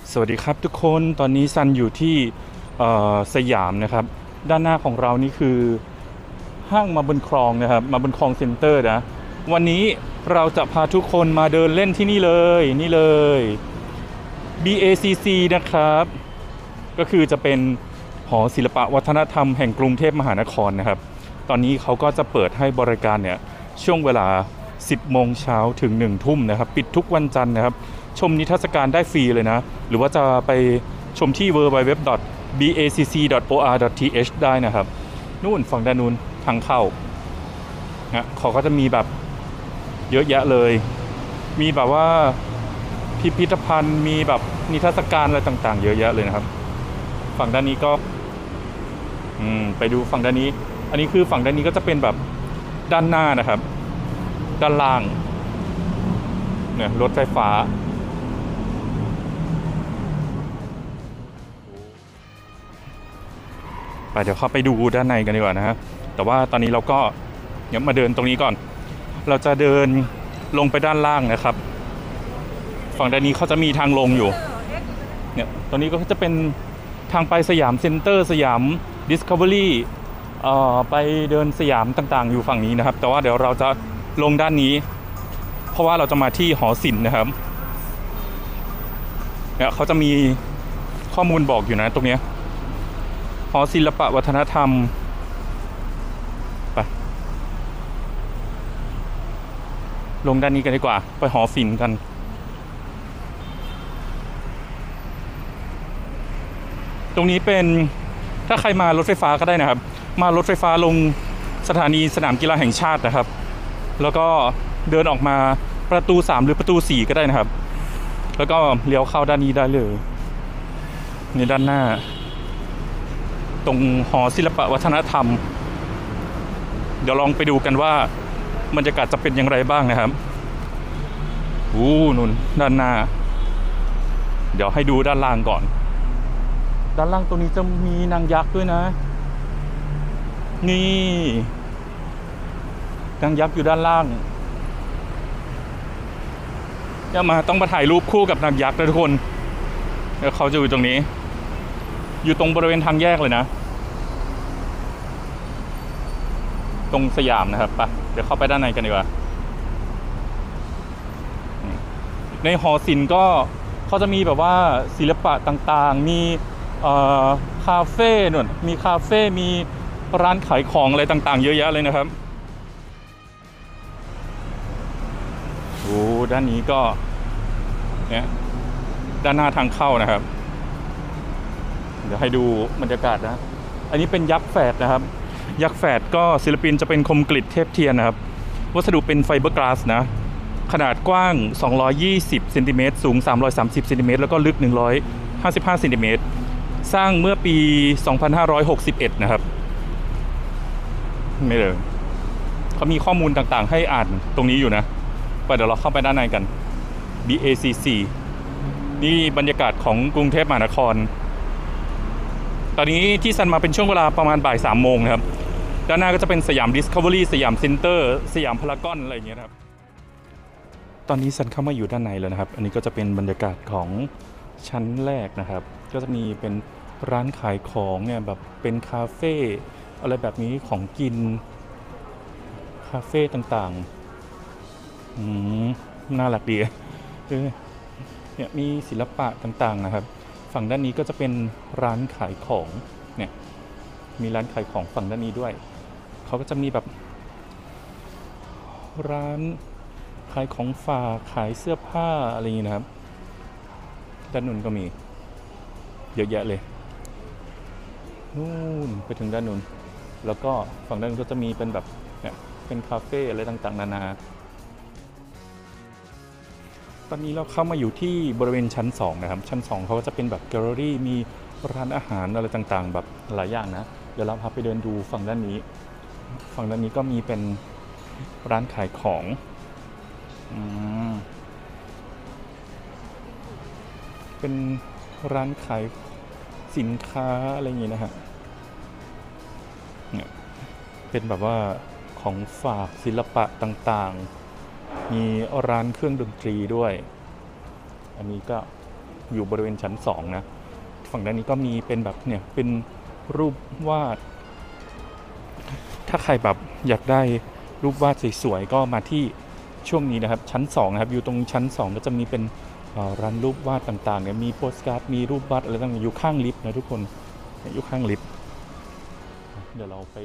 สวัสดีครับทุกคนตอนนี้ซันอยู่ที่สยามนะครับด้านหน้าของเรานี่คือห้างมาบนคลองนะครับมาบนคลองเซ็นเตอร์นะวันนี้เราจะพาทุกคนมาเดินเล่นที่นี่เลยนี่เลย BACC นะครับก็คือจะเป็นหอศิลปะวัฒนธรรมแห่งกรุงเทพมหานครนะครับตอนนี้เขาก็จะเปิดให้บริการเนี่ยช่วงเวลา 10 โมงเช้าถึง 1 ทุ่มนะครับปิดทุกวันจันทร์นะครับชมนิทรรศการได้ฟรีเลยนะหรือว่าจะไปชมที่ www.bacc.or.th ได้นะครับนู่นฝั่งด้านนู้นทางเข้านะเขาก็จะมีแบบเยอะแยะเลยมีแบบว่าพิพิธภัณฑ์มีแบบนิทรรศการอะไรต่างๆเยอะแยะเลยนะครับฝั่งด้านนี้ก็ไปดูฝั่งด้านนี้อันนี้คือฝั่งด้านนี้ก็จะเป็นแบบด้านหน้านะครับด้านล่างเนี่ยรถไฟฟ้าไปเดี๋ยวเข้าไปดูด้านในกันดีกว่านะฮะแต่ว่าตอนนี้เราก็เดี๋ยวมาเดินตรงนี้ก่อนเราจะเดินลงไปด้านล่างนะครับฝั่งด้านนี้เขาจะมีทางลงอยู่เนี่ยตอนนี้ก็จะเป็นทางไปสยามเซ็นเตอร์สยามดิสคัฟเวอรี่ไปเดินสยามต่างๆอยู่ฝั่งนี้นะครับแต่ว่าเดี๋ยวเราจะลงด้านนี้เพราะว่าเราจะมาที่หอศิลป์นะครับเนี่ยเขาจะมีข้อมูลบอกอยู่นะตรงเนี้ยหอศิลปะวัฒนธรรมไปลงด้านนี้กันดีกว่าไปหอศิลป์กันตรงนี้เป็นถ้าใครมารถไฟฟ้าก็ได้นะครับมารถไฟฟ้าลงสถานีสนามกีฬาแห่งชาตินะครับแล้วก็เดินออกมาประตู3หรือประตู4ก็ได้นะครับแล้วก็เลี้ยวเข้าด้านนี้ได้เลยในด้านหน้าตรงหอศิลปะวัฒนธรรมเดี๋ยวลองไปดูกันว่าบรรยากาศจะเป็นอย่างไรบ้างนะครับนู่นด้านหน้าเดี๋ยวให้ดูด้านล่างก่อนด้านล่างตรงนี้จะมีนางยักษ์ด้วยนะนี่นางยักษ์อยู่ด้านล่างจะมาต้องมาถ่ายรูปคู่กับนางยักษ์นะทุกคนแล้วเขาจะอยู่ตรงนี้อยู่ตรงบริเวณทางแยกเลยนะตรงสยามนะครับไปเดี๋ยวเข้าไปด้านในกันดีกว่าในหอศิลป์ก็เขาจะมีแบบว่าศิลปะต่างๆมีคาเฟ่นู่นมีคาเฟ่มีร้านขายของอะไรต่างๆเยอะแยะเลยนะครับด้านนี้ก็เนี่ยด้านหน้าทางเข้านะครับเดี๋ยวให้ดูบรรยากาศนะอันนี้เป็นยักษ์แฝดนะครับยักษ์แฝดก็ศิลปินจะเป็นคมกฤษเทพเทียนนะครับวัสดุเป็นไฟเบอร์กลาสนะขนาดกว้าง220เซนติเมตรสูง330เซนติเมตรแล้วก็ลึก155เซนติเมตรสร้างเมื่อปี2561นะครับไม่เลยเขามีข้อมูลต่างๆให้อ่านตรงนี้อยู่นะไปเดี๋ยวเราเข้าไปด้านในกัน BACC นี่บรรยากาศของกรุงเทพมหานครตอนนี้ที่ซันมาเป็นช่วงเวลาประมาณบ่าย3 โมงนะครับด้านหน้าก็จะเป็นสยามดิสคัฟเวอรี่สยามเซ็นเตอร์สยามพารากอนอะไรอย่างเงี้ยครับตอนนี้ซันเข้ามาอยู่ด้านในแล้วนะครับอันนี้ก็จะเป็นบรรยากาศของชั้นแรกนะครับก็จะมีเป็นร้านขายของเนี่ยแบบเป็นคาเฟ่อะไรแบบนี้ของกินคาเฟ่ต่างๆน่ารักดีเนี่ยมีศิลปะต่างๆนะครับฝั่งด้านนี้ก็จะเป็นร้านขายของเนี่ยมีร้านขายของฝั่งด้านนี้ด้วยเขาก็จะมีแบบร้านขายของฝากขายเสื้อผ้าอะไรอย่างนี้นะครับด้านนู้นก็มีเยอะแยะเลยนู่นไปถึงด้านนู้นแล้วก็ฝั่งด้านนู้นก็จะมีเป็นแบบเนี่ยเป็นคาเฟ่อะไรต่างๆนานาตอนนี้เราเข้ามาอยู่ที่บริเวณชั้น2นะครับชั้น2เขาก็จะเป็นแบบแกลเลอรี่มีร้านอาหารอะไรต่างๆแบบหลายอย่างนะเดี๋ยวเราพาไปเดินดูฝั่งด้านนี้ฝั่งด้านนี้ก็มีเป็นร้านขายของเป็นร้านขายสินค้าอะไรอย่างงี้นะฮะเนี่ยเป็นแบบว่าของฝากศิลปะต่างๆมีร้านเครื่องดนตรีด้วยอันนี้ก็อยู่บริเวณชั้น2นะฝั่งด้านนี้ก็มีเป็นแบบเนี่ยเป็นรูปวาดถ้าใครแบบอยากได้รูปวาดสวยๆก็มาที่ช่วงนี้นะครับชั้น2นะครับอยู่ตรงชั้น2ก็จะมีเป็นร้านรูปวาดต่างๆเนี่ยมีโปสการ์ดมีรูปวาดอะไรต่างๆอยู่ข้างลิฟต์นะทุกคนอยู่ข้างลิฟต์เดี๋ยวเราไป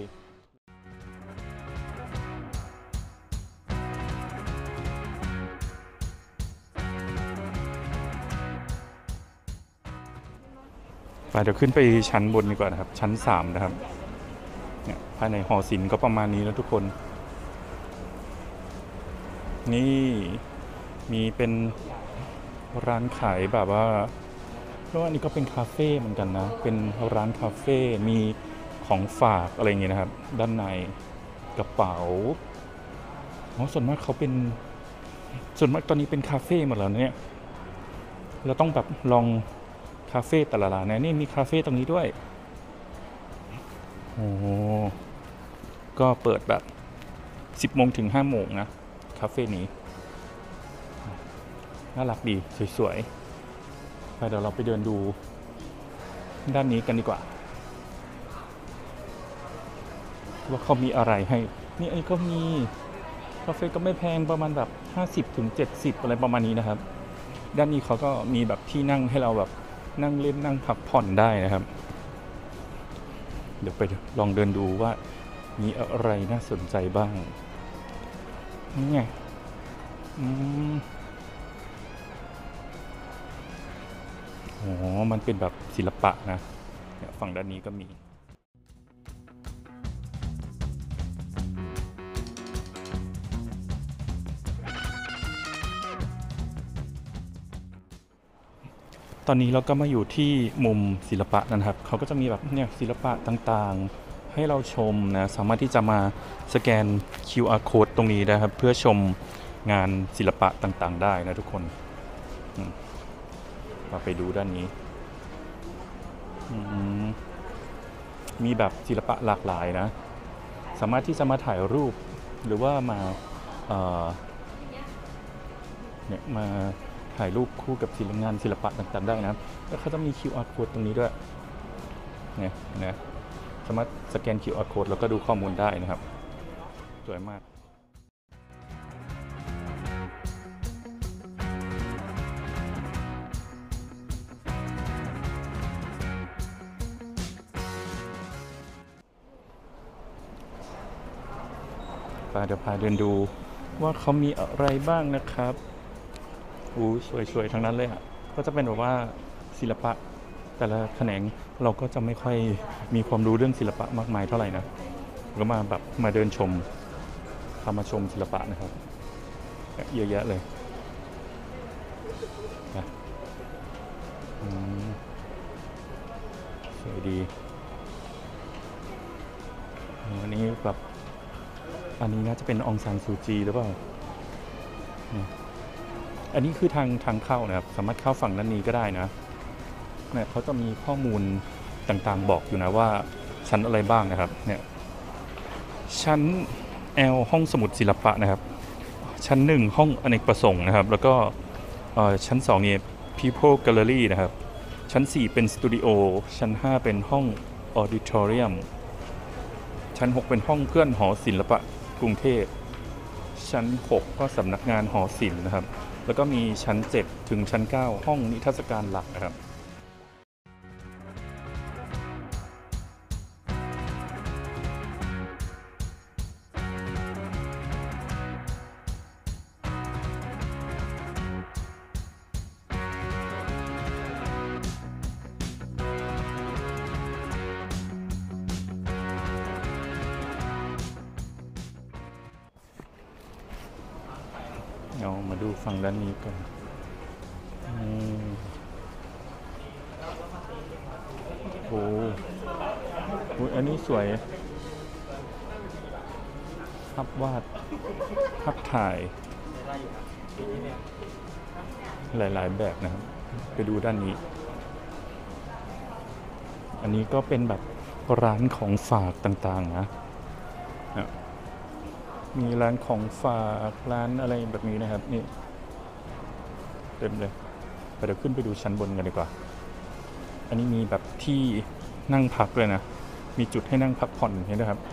เดี๋ยวขึ้นไปชั้นบนดีกว่านะครับชั้น3นะครับเนี่ยภายในหอศิลป์ก็ประมาณนี้นะทุกคนนี่มีเป็นร้านขายแบบว่าเพราะว่านี่ก็เป็นคาเฟ่เหมือนกันนะเป็นร้านคาเฟ่มีของฝากอะไรอย่างเงี้ยนะครับด้านในกระเป๋าส่วนมากเขาเป็นส่วนมากตอนนี้เป็นคาเฟ่หมดแล้วเนี่ยเราต้องแบบลองคาเฟ่แต่ละร้านนะนี่มีคาเฟ่ตรงนี้ด้วยโอ้ก็เปิดแบบ10 โมงถึง5 โมงนะคาเฟ่นี้น่ารักดีสวยๆเดี๋ยวเราไปเดินดูด้านนี้กันดีกว่าว่าเขามีอะไรให้นี่อันนี้ก็มีคาเฟ่ก็ไม่แพงประมาณแบบ50 ถึง 70อะไรประมาณนี้นะครับด้านนี้เขาก็มีแบบที่นั่งให้เราแบบนั่งเล่นนั่งพักผ่อนได้นะครับเดี๋ยวไปลองเดินดูว่ามีอะไรน่าสนใจบ้างนี่ไงมันเป็นแบบศิลปะนะฝั่งด้านนี้ก็มีตอนนี้เราก็มาอยู่ที่มุมศิลปะนะครับเขาก็จะมีแบบเนี่ยศิลปะต่างๆให้เราชมนะสามารถที่จะมาสแกน QR code ตรงนี้นะครับเพื่อชมงานศิลปะต่างๆได้นะทุกคนมาไปดูด้านนี้มีแบบศิลปะหลากหลายนะสามารถที่จะมาถ่ายรูปหรือว่ามาเนี่ยมาถ่ายรูปคู่กับงานศิลปะต่างๆได้นะแล้วเขาจะมี QR code ตรงนี้ด้วยเนี่ยนะสามารถสแกน QR code แล้วก็ดูข้อมูลได้นะครับสวยมากเดี๋ยวพาเดินดูว่าเขามีอะไรบ้างนะครับสวยๆทั้งนั้นเลยก็จะเป็นแบบว่าศิลปะแต่ละแขนงเราก็จะไม่ค่อยมีความรู้เรื่องศิลปะมากมายเท่าไหร่นะก็มาแบบมาเดินชมพามาชมศิลปะนะครับเยอะแยะเลยสวยดีอันนี้แบบอันนี้น่าจะเป็นองซานซูจีหรือเปล่าอันนี้คือทางเข้านะครับสามารถเข้าฝั่งด้านนี้ก็ได้นะเนี่ยเขาจะมีข้อมูลต่างๆบอกอยู่นะว่าชั้นอะไรบ้างนะครับเนี่ยชั้น L ห้องสมุดศิลปะนะครับชั้น1ห้องอเนกประสงค์นะครับแล้วก็ชั้น2เนี่ย People Gallery นะครับชั้น4เป็นสตูดิโอชั้น5เป็นห้อง Auditorium ชั้น6เป็นห้องเพื่อนหอศิลปะกรุงเทพชั้น6ก็สำนักงานหอศิลป์นะครับแล้วก็มีชั้น7ถึงชั้น9ห้องนิทรรศการหลักนะครับเอามาดูฝั่งด้านนี้กันโอ้อันนี้สวยภาพวาดภาพถ่ายหลายๆแบบนะครับไปดูด้านนี้อันนี้ก็เป็นแบบร้านของฝากต่างๆนะมีร้านของฝากร้านอะไรแบบนี้นะครับนี่เต็มเลยเดี๋ยวขึ้นไปดูชั้นบนกันดีกว่าอันนี้มีแบบที่นั่งพักเลยนะมีจุดให้นั่งพักผ่อนเห็นไหมครับ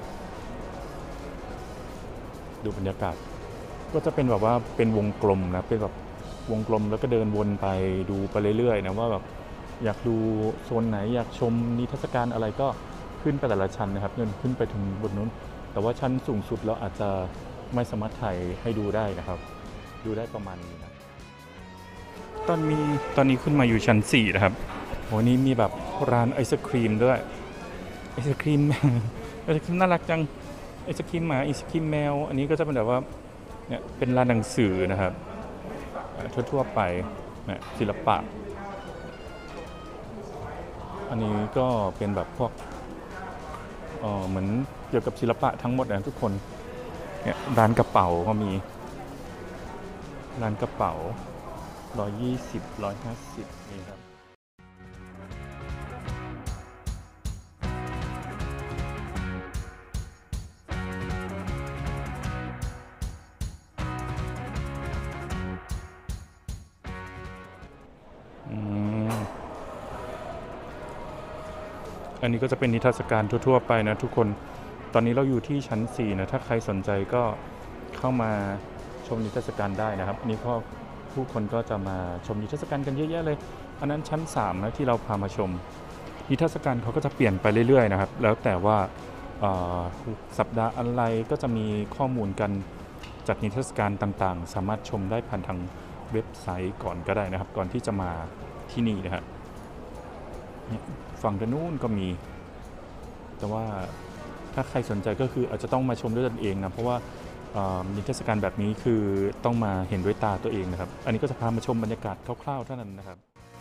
ดูบรรยากาศก็จะเป็นแบบว่าเป็นวงกลมนะเป็นแบบวงกลมแล้วก็เดินวนไปดูไปเรื่อยๆนะว่าแบบอยากดูโซนไหนอยากชมนิทรรศการอะไรก็ขึ้นไปแต่ละชั้นนะครับเดินขึ้นไปถึงบนนู้นแต่ว่าชั้นสูงสุดเราอาจจะไม่สามารถถ่ายให้ดูได้นะครับดูได้ประมาณนี้นะตอนนี้ขึ้นมาอยู่ชั้น4นะครับโหนี่มีแบบร้านไอศครีมด้วยไอศครีม ไอศครีมน่ารักจังไอศครีมหมาไอศครีมแมวอันนี้ก็จะเป็นแบบว่าเนี่ยเป็นร้านหนังสือนะครับทั่วๆไปเนี่ยศิลปะอันนี้ก็เป็นแบบพวกเหมือนเกี่ยวกับศิลปะทั้งหมดนะทุกคนเนี่ยร้านกระเป๋าก็มีร้านกระเป๋า120 150นี่ครับอันนี้ก็จะเป็นนิทรรศการทั่วๆไปนะทุกคนตอนนี้เราอยู่ที่ชั้น4นะถ้าใครสนใจก็เข้ามาชมนิทรรศการได้นะครับอันนี้ก็ผู้คนก็จะมาชมนิทรรศการกันเยอะแยะเลยอันนั้นชั้น3นะที่เราพามาชมนิทรรศการเขาก็จะเปลี่ยนไปเรื่อยๆนะครับแล้วแต่ว่าสัปดาห์อะไรก็จะมีข้อมูลกันจัดนิทรรศการต่างๆสามารถชมได้ผ่านทางเว็บไซต์ก่อนก็ได้นะครับก่อนที่จะมาที่นี่นะครับฝั่งด้านนู้นก็มีแต่ว่าถ้าใครสนใจก็คืออาจจะต้องมาชมด้วยตนเองนะเพราะว่านิทรรศการแบบนี้คือต้องมาเห็นด้วยตาตัวเองนะครับอันนี้ก็จะพามาชมบรรยากาศคร่าวๆเท่านั้นนะครับ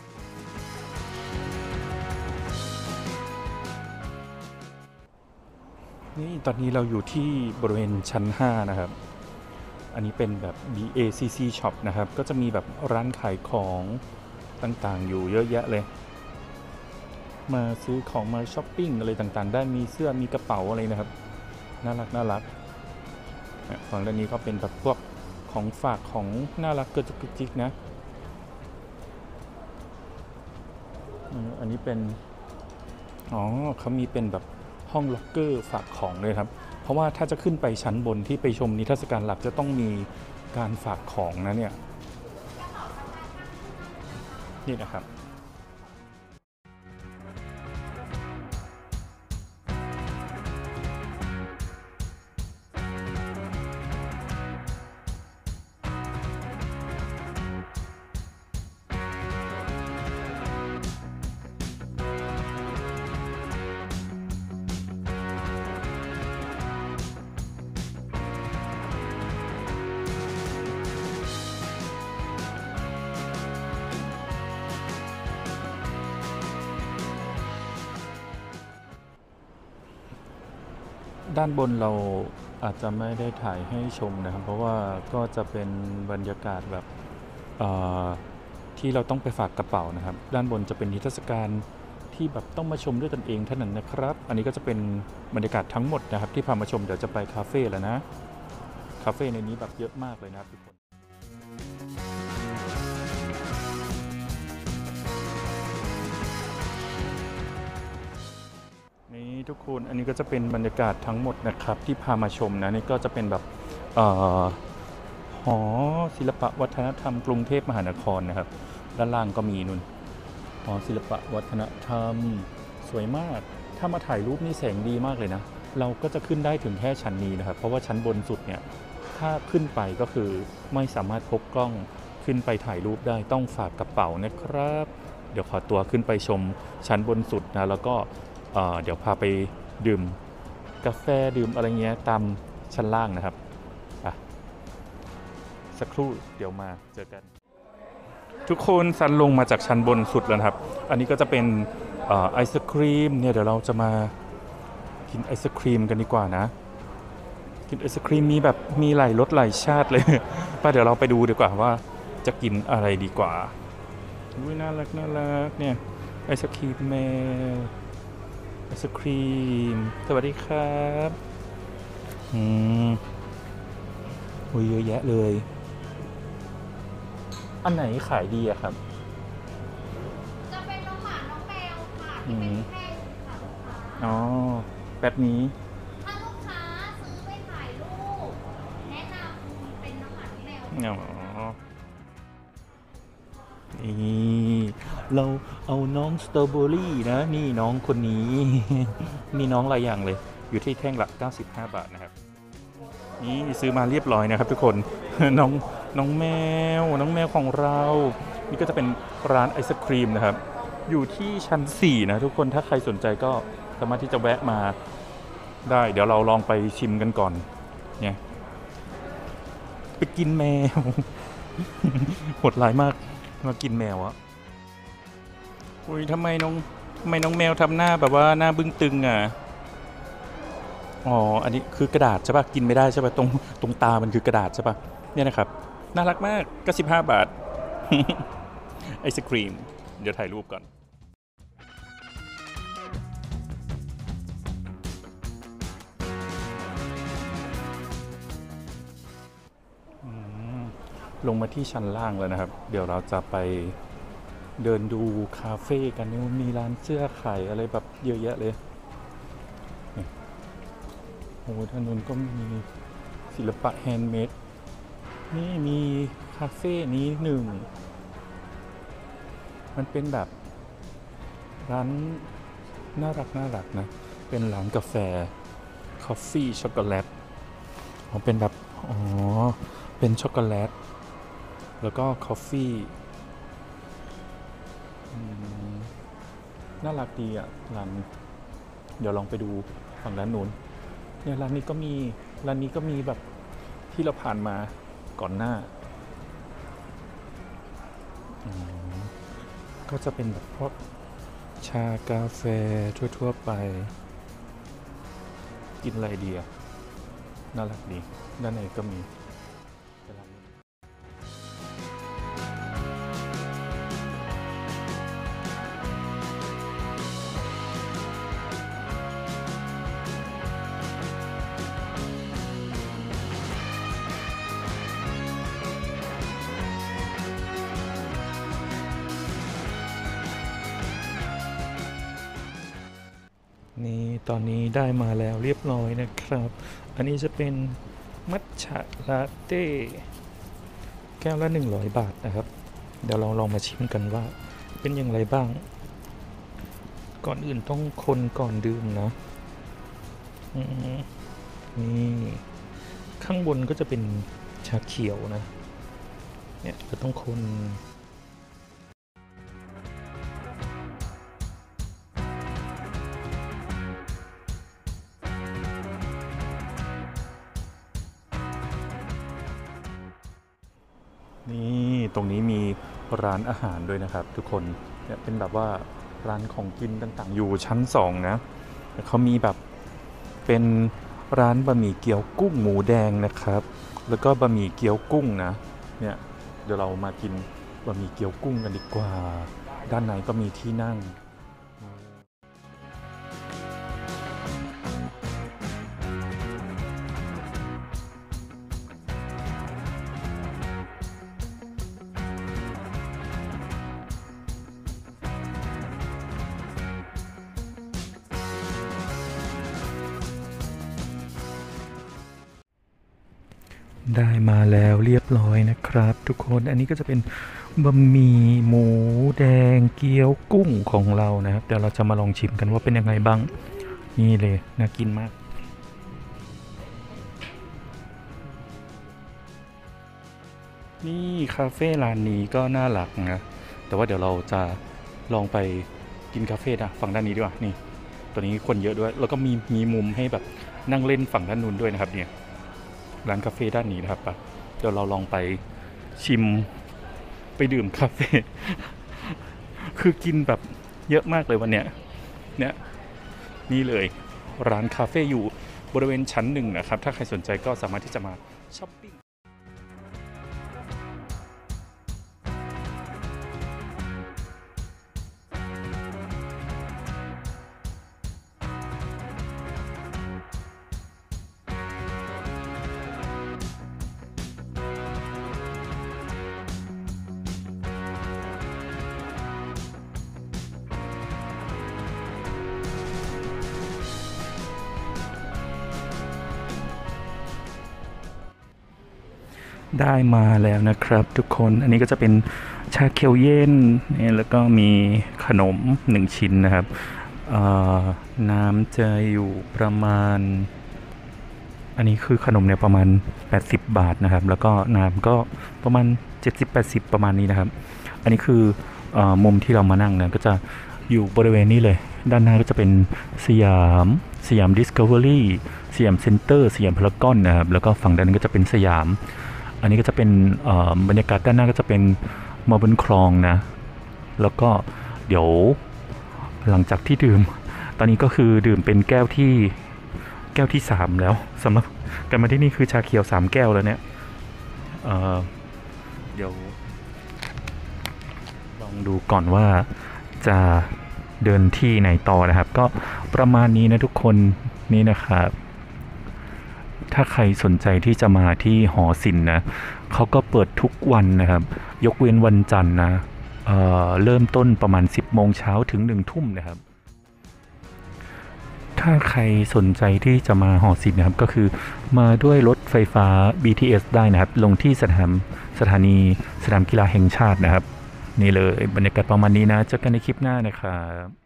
นี่ตอนนี้เราอยู่ที่บริเวณชั้น5นะครับอันนี้เป็นแบบ BACC Shop นะครับก็จะมีแบบร้านขายของต่างๆอยู่เยอะแยะเลยมาซื้อของมาช้อปปิ้งอะไรต่างๆได้มีเสื้อมีกระเป๋าอะไรนะครับน่ารักฝั่งด้านนี้ก็เป็นแบบพวกของฝากของน่ารักเกิดจุกจิกนะอันนี้เป็นเขามีเป็นแบบห้องล็อกเกอร์ฝากของเลยครับเพราะว่าถ้าจะขึ้นไปชั้นบนที่ไปชมนิทรรศการหลักจะต้องมีการฝากของนะเนี่ยนี่นะครับด้านบนเราอาจจะไม่ได้ถ่ายให้ชมนะครับเพราะว่าก็จะเป็นบรรยากาศแบบที่เราต้องไปฝากกระเป๋านะครับด้านบนจะเป็นนิทรรศการที่แบบต้องมาชมด้วยตนเองเท่านั้นนะครับอันนี้ก็จะเป็นบรรยากาศทั้งหมดนะครับที่พามาชมเดี๋ยวจะไปคาเฟ่แล้วนะคาเฟ่ในนี้แบบเยอะมากเลยนะครับทุกคนนี่ทุกคนอันนี้ก็จะเป็นบรรยากาศทั้งหมดนะครับที่พามาชมนะนี่ก็จะเป็นแบบหอศิลปะวัฒนธรรมกรุงเทพมหานครนะครับด้านล่างก็มีนู่นหอศิลปะวัฒนธรรมสวยมากถ้ามาถ่ายรูปนี่แสงดีมากเลยนะเราก็จะขึ้นได้ถึงแค่ชั้นนี้นะครับเพราะว่าชั้นบนสุดเนี่ยถ้าขึ้นไปก็คือไม่สามารถพกกล้องขึ้นไปถ่ายรูปได้ต้องฝากกระเป๋านะครับเดี๋ยวขอตัวขึ้นไปชมชั้นบนสุดนะแล้วก็เดี๋ยวพาไปดื่มกาแฟดื่มอะไรเงี้ยตามชั้นล่างนะครับสักครู่เดี๋ยวมาเจอกันทุกคนซันลงมาจากชั้นบนสุดแล้วครับอันนี้ก็จะเป็นไอศครีมเนี่ยเดี๋ยวเราจะมากินไอศครีมกันดีกว่านะกินไอศครีมมีแบบมีหลายรสหลายชาติเลยไปเดี๋ยวเราไปดูดีกว่าว่าจะกินอะไรดีกว่าน่ารักเนี่ยไอศครีมแมวไอศครีมสวัสดีครับโอ้ยเยอะแยะเลยอันไหนขายดีอะครับอืนี้เป็นมแค่ชุดค่ะลูกค้าอ๋อแบบนี้ถ้าลูกค้าซื้อไปถ่ายรูปแนะนำเป็นน้ำหมันแมวอ๋อนี่เราเอาน้องสตรอเบอรี่นะนี่น้องคนนี้ มีน้องหลายอย่างเลยอยู่ที่แท่งละ95 บาทนะครับนี่ซื้อมาเรียบร้อยนะครับทุกคน น้องน้องแมวของเรานี่ก็จะเป็นร้านไอศครีมนะครับอยู่ที่ชั้น4นะทุกคนถ้าใครสนใจก็สามารถที่จะแวะมาได้เดี๋ยวเราลองไปชิมกันก่อนเนี่ยไปกินแมว โหดร้ายมากมากินแมวอะอุ้ยทำไมน้องแมวทำหน้าแบบว่าหน้าบึ้งตึงอ่ะอ๋ออันนี้คือกระดาษใช่ปะกินไม่ได้ใช่ปะตรงตามันคือกระดาษใช่ปะเนี่ยนะครับน่ารักมากก็15 บาท ไอศครีมเดี๋ยวถ่ายรูปก่อนลงมาที่ชั้นล่างแล้วนะครับเดี๋ยวเราจะไปเดินดูคาเฟ่กันนี่มีร้านเสื้อขายอะไรแบบเยอะแยะเลยโอ้โหถนนก็มีศิลปะแฮนด์เมดนี่มีคาเฟ่นี้หนึ่งมันเป็นแบบร้านน่ารักนะเป็นร้านกาแฟคอฟฟี่ช็อกโกแลตอ๋อเป็นแบบอ๋อเป็นช็อกโกแลตแล้วก็คอฟฟี่น่ารักดีอ่ะร้านเดี๋ยวลองไปดูฝั่งด้านนู้นเนี่ยร้านนี้ก็มีแบบที่เราผ่านมาก่อนหน้าก็จะเป็นแบบพวกชากาแฟทั่วๆไปกินอะไรดีอ่ะน่ารักดีด้านในก็มีนี่ตอนนี้ได้มาแล้วเรียบร้อยนะครับอันนี้จะเป็นมัทฉะลาเต้แก้วละ100 บาทนะครับเดี๋ยวเราลองมาชิมกันว่าเป็นอย่างไรบ้างก่อนอื่นต้องคนก่อนดื่มนะนี่ข้างบนก็จะเป็นชาเขียวนะเนี่ยเราต้องคนนี่ตรงนี้มีร้านอาหารด้วยนะครับทุกคนเนี่ยเป็นแบบว่าร้านของกินต่างๆอยู่ชั้น2นะเขามีแบบเป็นร้านบะหมี่เกี๊ยวกุ้งหมูแดงนะครับแล้วก็บะหมี่เกี๊ยวกุ้งนะเนี่ยเดี๋ยวเรามากินบะหมี่เกี๊ยวกุ้งกันดีกว่าด้านในก็มีที่นั่งได้มาแล้วเรียบร้อยนะครับทุกคนอันนี้ก็จะเป็นบะหมี่หมูแดงเกี๊ยวกุ้งของเรานะครับเดี๋ยวเราจะมาลองชิมกันว่าเป็นยังไงบ้างนี่เลยน่ากินมากนี่คาเฟ่ร้านนี้ก็น่ารักนะแต่ว่าเดี๋ยวเราจะลองไปกินคาเฟ่นะฝั่งด้านนี้ดีกว่านี่ตัวนี้คนเยอะด้วยแล้วก็มีมุมให้แบบนั่งเล่นฝั่งด้านนู้นด้วยนะครับเนี่ยร้านคาเฟ่ด้านนี้นะครับเดี๋ยวเราลองไปชิมไปดื่มคาเฟ่ คือกินแบบเยอะมากเลยวันเนี้ยเนี่ยนี่เลยร้านคาเฟ่อยู่บริเวณชั้น1นะครับถ้าใครสนใจก็สามารถที่จะมาช้อปปิ้งได้มาแล้วนะครับทุกคนอันนี้ก็จะเป็นชาเขียวเย็นเนี่ยแล้วก็มีขนม1ชิ้นนะครับน้ำจะอยู่ประมาณอันนี้คือขนมเนี่ยประมาณ80 บาทนะครับแล้วก็น้ำก็ประมาณ70-80ประมาณนี้นะครับอันนี้คือมุมที่เรามานั่งนะก็จะอยู่บริเวณนี้เลยด้านหน้าก็จะเป็นสยามดิสคัฟเวอรี่สยามเซ็นเตอร์สยามพารากอนนะครับแล้วก็ฝั่งด้านนั้นก็จะเป็นสยามอันนี้ก็จะเป็นบรรยากาศด้านหน้าก็จะเป็นมาบนคลองนะแล้วก็เดี๋ยวหลังจากที่ดื่มตอนนี้ก็คือดื่มเป็นแก้วที่3แล้วสำหรับการมาที่นี่คือชาเขียว3แก้วแล้วเนี่ยเดี๋ยวลองดูก่อนว่าจะเดินที่ไหนต่อนะครับก็ประมาณนี้นะทุกคนนี่นะครับถ้าใครสนใจที่จะมาที่หอศิลป์นะเขาก็เปิดทุกวันนะครับยกเว้นวันจันทร์นะเริ่มต้นประมาณ10 โมงเช้าถึง1 ทุ่มนะครับถ้าใครสนใจที่จะมาหอศิลป์นะครับก็คือมาด้วยรถไฟฟ้า BTS ได้นะครับลงที่สถานีสนามกีฬาแห่งชาตินะครับนี่เลยบรรยากาศประมาณนี้นะเจอกันในคลิปหน้านะครับ